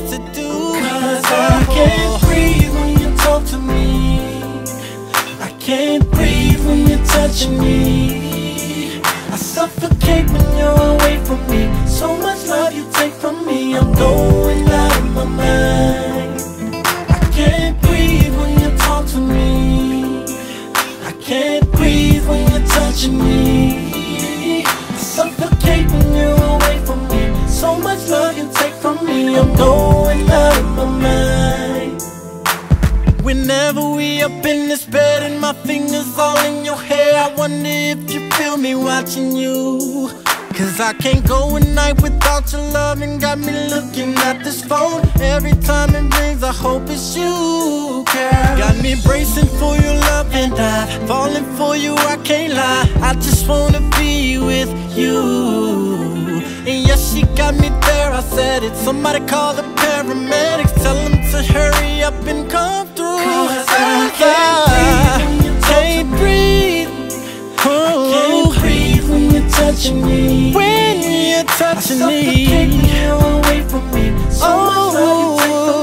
to do. 'Cause I can't breathe when you talk to me. I can't breathe when you're touching me. I suffocate when you're away from me. So much love you take from me, I'm going out of my mind. I can't breathe when you talk to me. I can't breathe when you're touching me. I suffocate when you're away from me. So much love you take from me, I'm going out of my mind. Whenever we up in this bed and my fingers all in your hair, I wonder if you feel me watching you. 'Cause I can't go a night without your love, and got me looking at this phone every time it rings. I hope it's you, girl. Got me bracing for your love, and I'm falling for you, I can't lie. I just wanna be with you. And yes, she got me there, I said it. Somebody call the paramedics, tell them to hurry up and come through. 'Cause I can't breathe when you talk to me. I can't breathe when you're touching me. When you're touching me, I suffocate when you're away from me. So much love you take from